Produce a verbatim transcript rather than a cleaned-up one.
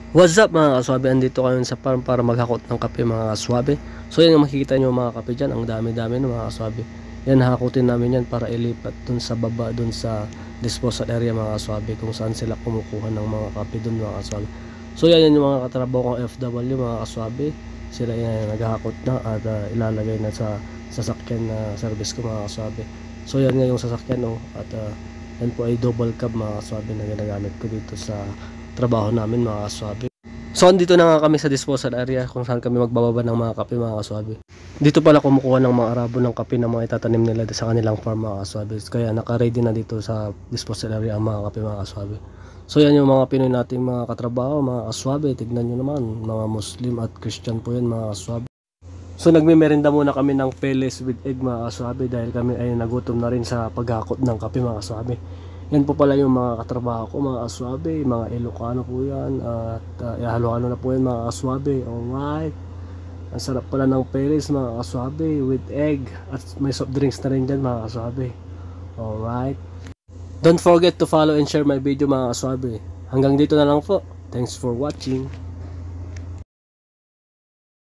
What's up mga kaswabe, andito kami sa farm para maghakot ng kape mga kaswabe. So yan yung makikita nyo mga kape dyan, ang dami-dami no mga kaswabe. Yan hakutin namin yan para ilipat dun sa baba, dun sa disposal area mga kaswabe, kung saan sila kumukuha ng mga kape dun mga kaswabe. So yan, yan yung mga katrabaho kong F W mga kaswabe. Sila yan naghahakot na at uh, ilalagay na sa sasakyan na service ko mga kaswabe. So yan nga yung sasakyan oh, at uh, yan po ay double cab mga kaswabe na ginagamit ko dito sa trabaho namin mga kaswabe. So andito na nga kami sa disposal area kung saan kami magbababa ng mga kape mga kaswabe. Dito pala kumukuha ng mga Arabo ng kape na mga itatanim nila sa kanilang farm mga kaswabe. Kaya naka-ready na dito sa disposal area ang mga kape mga kaswabe. So yan yung mga Pinoy nating mga katrabaho mga kaswabe. Tignan nyo naman, mga Muslim at Christian po yan mga kaswabe. So nagme-merenda muna kami ng peles with egg mga kaswabe dahil kami ay nagutom na rin sa paghakot ng kape mga kaswabe. Yan po pala yung mga katrabaho ko mga kaswabe, mga Ilocano po yan at uh, ihalo-halo na po yan mga kaswabe. Alright, ang sarap pala ng peles mga kaswabe with egg at may soft drinks na rin dyan mga kaswabe. Alright, don't forget to follow and share my video mga kaswabe. Hanggang dito na lang po, thanks for watching.